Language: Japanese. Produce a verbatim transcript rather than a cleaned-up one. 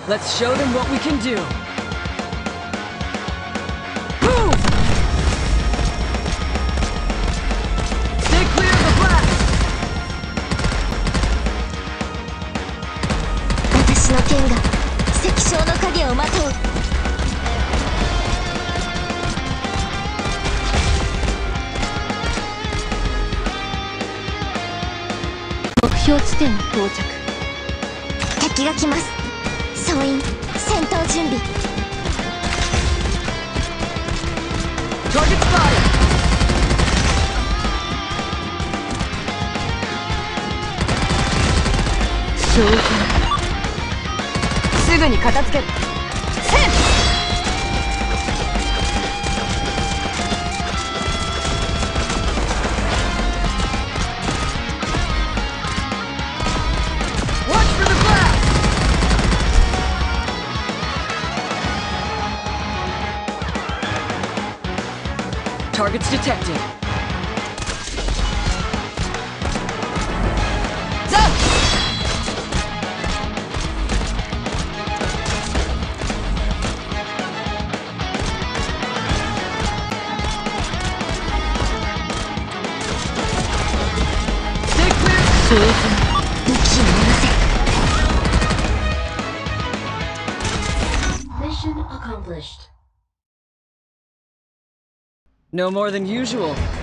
Let's show them what we can do. Move! Stay clear of the blast! 私の剣が石章の影をまとう。目標地点に到着。敵が来ます。総員戦闘準備。 Target spotted! 将軍すぐに片付ける。セン Watch for the blast! Targets detected. Zap! Stay clear! 将軍武器を下ろせ。 Mission accomplished. No more than usual.